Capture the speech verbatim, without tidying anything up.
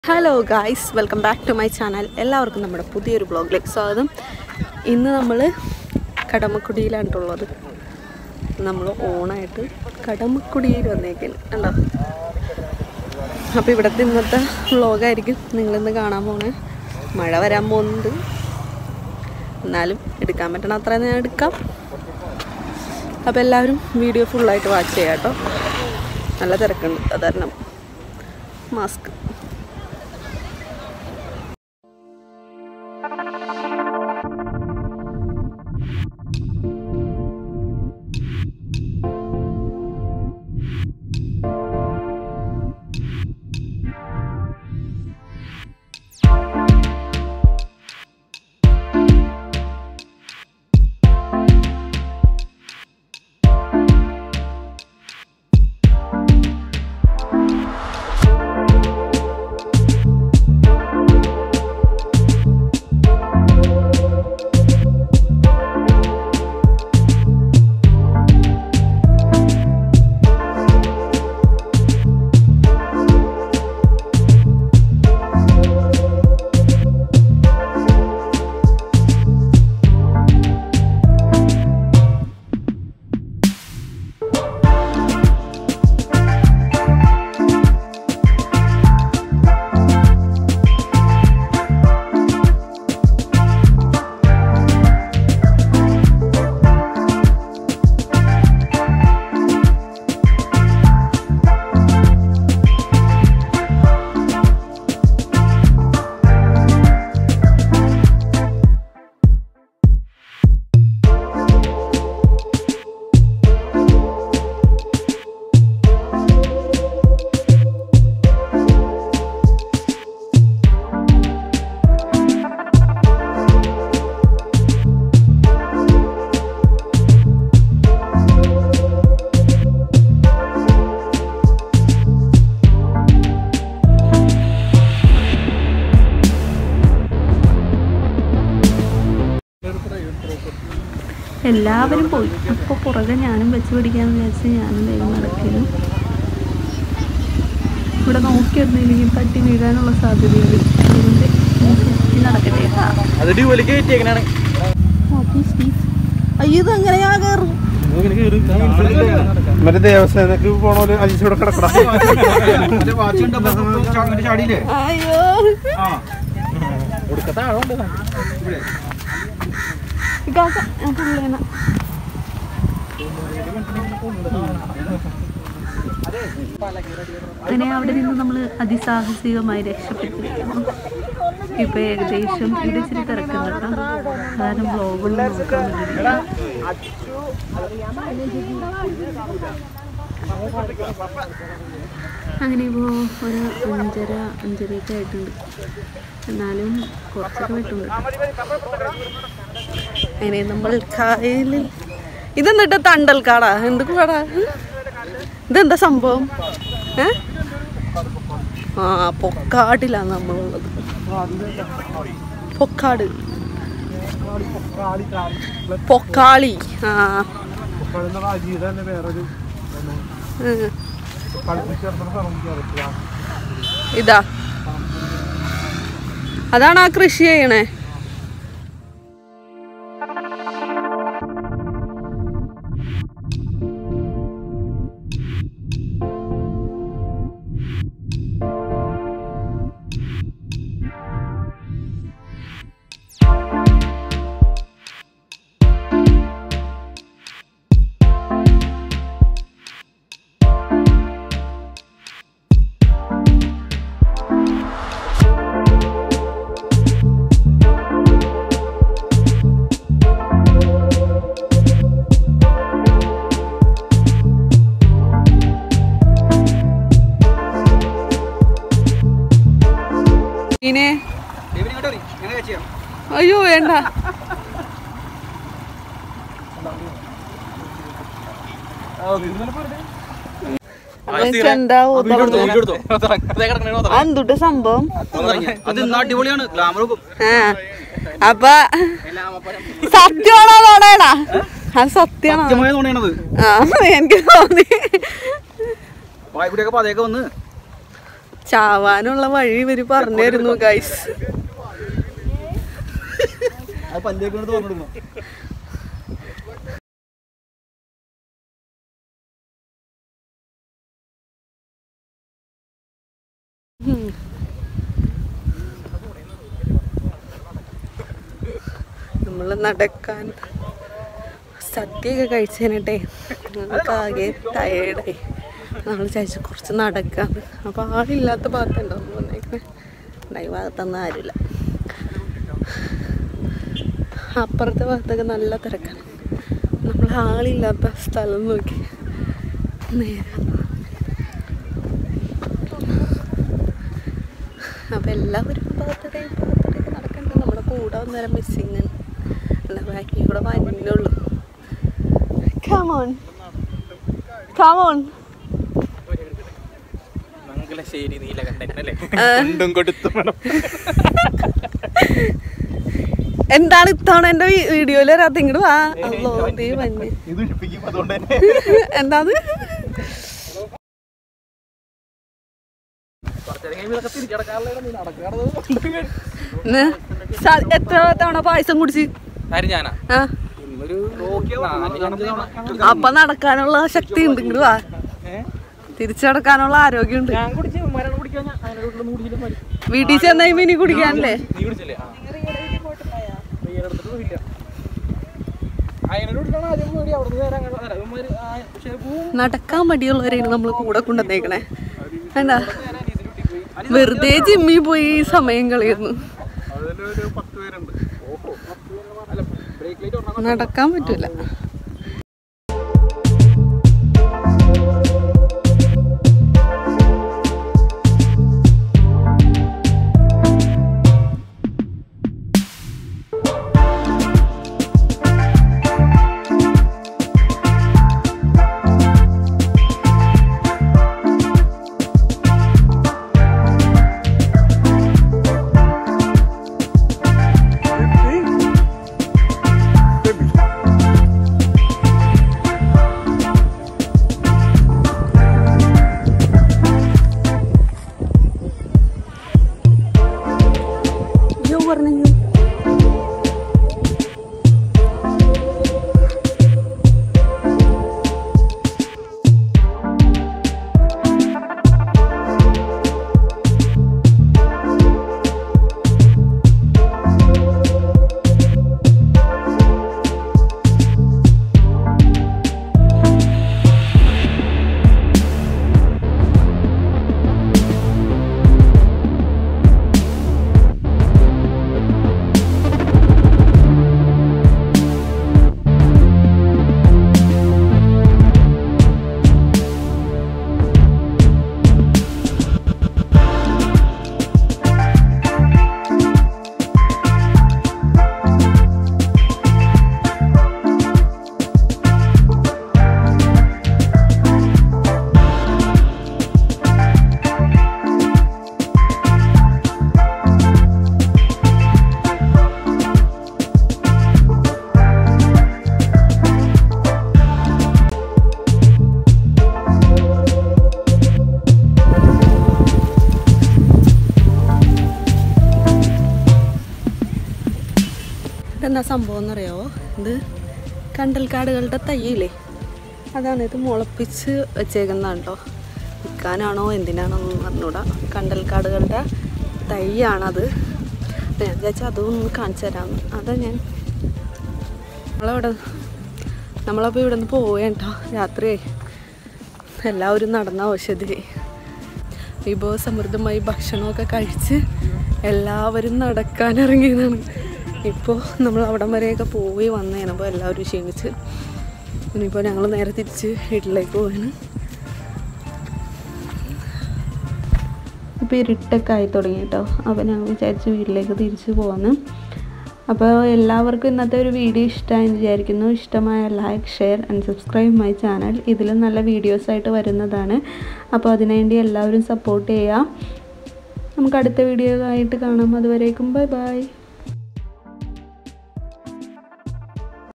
Hello guys, welcome back to my channel. എല്ലാവർക്കും നമ്മുടെ പുതിയൊരു വ്ലോഗിലേക്ക് സ്വാഗതം. ഇന്ന് നമ്മൾ കടമക്കുടിയിലാണുള്ളത്. നമ്മൾ ഓണായിട്ട് കടമക്കുടിയിൽ വന്നേക്കാണ്. കണ്ടോ? അപ്പോൾ ഇവിടുത്തെ ഇന്നത്തെ വ്ലോഗായിരിക്കും നിങ്ങളിന്ന് കാണാൻ പോകുന്നത്. മഴ വരാൻ പോകുന്നുണ്ട്. എന്നാലും എടുക്കാൻ പറ്റണ അത്ര ഞാൻ എടുക്കാം. അപ്പോൾ എല്ലാവരും വീഡിയോ ഫുള്ളായിട്ട് വാച്ച് ചെയ്യാം കേട്ടോ. നല്ല തിരക്കുണ്ട്. അതാരണം മാസ്ക് എല്ലാവരും പോയി. അപ്പോൾ പുറകെ ഞാനും വെച്ച് പിടിക്കാമെന്ന് വിചാരിച്ച് ഞാനും വേഗം നടക്കുന്നു. ഇവിടെ നോക്കിയിരുന്നില്ലെങ്കിൽ തട്ടി വീഴാനുള്ള സാധ്യതയുണ്ട്. അതുകൊണ്ട് നടക്കട്ടെ. അയ്യോ ഇത് എങ്ങനെയാ കയറും? മറ്റേ ദേവസ്ഥാനക്ക് പോണോല് അജിച്ചൂടെ കിടക്കണം. അയ്യോ അങ്ങനെ അവിടെ നിന്ന് നമ്മൾ അതിസാഹസികമായി രക്ഷപ്പെട്ടിരിക്കുന്നു. ഇപ്പൊ ഏകദേശം ഇവിടെ ഇച്ചിരി തിരക്കുന്നുണ്ട്. കാരണം ബ്ലോഗൊന്നും നോക്കാൻ വേണ്ടിയില്ല. അങ്ങനെ ഇപ്പോൾ ഒരു അഞ്ചര അഞ്ചരയൊക്കെ ആയിട്ടുണ്ട്. എന്നാലും കുറച്ചൊക്കെ വിട്ടുണ്ട്. അങ്ങനെ നമ്മൾ കായലിൽ ഇതെന്നിട്ട് തണ്ടൽക്കാടാ? എന്ത് കാടാ ഇതെന്താ സംഭവം? ഏ ആ പൊക്കാടിലാണ് നമ്മളുള്ളത്. പൊക്കാട് പൊക്കാളി. ആ ഇതാ അതാണ് ആ കൃഷി ചെയ്യണേ. അയ്യോ വേണ്ട. എന്തുട്ട് സംഭവം? അപ്പൊ സത്യമാണോ തോന്നേടാ? അത് സത്യമാണോ? എനിക്ക് തോന്നി. ചാവാനുള്ള വഴി ഇവര് പറഞ്ഞു തരുന്നു ഗൈസ്. നമ്മള് നടക്കാൻ സദ്യയൊക്കെ കഴിച്ചതിനിട്ടെ നമുക്ക് ആകെ ടയേർഡായി. നമ്മൾ വിചാരിച്ചു കുറച്ച് നടക്കാന്ന്. അപ്പോൾ ആളില്ലാത്ത ഭാഗത്തുണ്ടോ വന്നേക്കണേ, ഈ ഭാഗത്തൊന്നും ആരുമില്ല. അപ്പുറത്തെ ഭാഗത്തൊക്കെ നല്ല തിരക്കാണ്. നമ്മൾ ആളില്ലാത്ത സ്ഥലം നോക്കി നേരെ. അപ്പം എല്ലാവരും ഭാഗത്തേക്ക് ഭാഗത്തേക്ക് നടക്കണ്ട. നമ്മുടെ കൂടെ വന്നേരം മിസ്സിങ് അല്ല, ബാക്കി കൂടെ വന്നുള്ളൂ. Come on. Come on. എന്താണ് ഇത്തവണ എന്റെ വീഡിയോയില് വരാത്ത? ഇങ്ങോട്ട് വാ. അല്ലോ ദേ വന്ന് എന്താണ് എത്ര തവണ പായസം കുടിച്ച്? അപ്പൊ നടക്കാനുള്ള ശക്തി ഉണ്ട്. ഇങ്ങോട്ട് വാ. തിരിച്ചു നടക്കാനുള്ള ആരോഗ്യമുണ്ട്. വീട്ടിൽ ചെന്ന ഇനി കുടിക്കാനല്ലേ? നടക്കാൻ മടിയുള്ളവരെയാണ് നമ്മൾ കൂടെ കൊണ്ടുവന്നേക്കണേ. വേണ്ട, വെറുതെ ജിമ്മിൽ പോയി സമയം കളയുന്നു. നടക്കാൻ പറ്റൂല. ഇതെന്താ സംഭവം എന്നറിയാമോ? ഇത് കണ്ടൽക്കാടുകളുടെ തൈയില്ലേ, അതാണ്. ഇത് മുളപ്പിച്ച് വെച്ചേക്കുന്നതാണ് കേട്ടോ. വിൽക്കാനാണോ എന്തിനാണോ അറിഞ്ഞൂടാ. കണ്ടൽക്കാടുകളുടെ തൈയാണത്. ഞാൻ വിചാരിച്ചാൽ അതൊന്ന് കാണിച്ചു തരാമെന്ന്. അതാ ഞാൻ നമ്മളവിടെ നമ്മളപ്പോൾ ഇവിടെ നിന്ന് പോവേട്ടോ. രാത്രി എല്ലാവരും നടന്ന ഔഷധി വിഭവസമൃദ്ധമായി ഭക്ഷണമൊക്കെ കഴിച്ച് എല്ലാവരും നടക്കാനിറങ്ങിയതാണ്. ഇപ്പോൾ നമ്മൾ അവിടം വരെയൊക്കെ പോയി വന്നു കഴിഞ്ഞപ്പോൾ എല്ലാവരും ക്ഷീണിച്ച് ഇനിയിപ്പോൾ ഞങ്ങൾ നേരെ തിരിച്ച് വീട്ടിലേക്ക് പോവാണ്. ഇപ്പോൾ ഇരുട്ടൊക്കെ ആയി തുടങ്ങി കേട്ടോ. അപ്പോൾ ഞങ്ങൾ വിചാരിച്ച് വീട്ടിലേക്ക് തിരിച്ച് പോകുന്നു. അപ്പോൾ എല്ലാവർക്കും ഇന്നത്തെ ഒരു വീഡിയോ ഇഷ്ടമായെന്ന് വിചാരിക്കുന്നു. ഇഷ്ടമായ like, share and subscribe my channel. ഇതിലും നല്ല വീഡിയോസായിട്ട് വരുന്നതാണ്. അപ്പോൾ അതിനുവേണ്ടി എല്ലാവരും സപ്പോർട്ട് ചെയ്യുക. നമുക്ക് അടുത്ത വീഡിയോ ആയിട്ട് കാണാം. അതുവരേക്കും ബൈ ബൈ.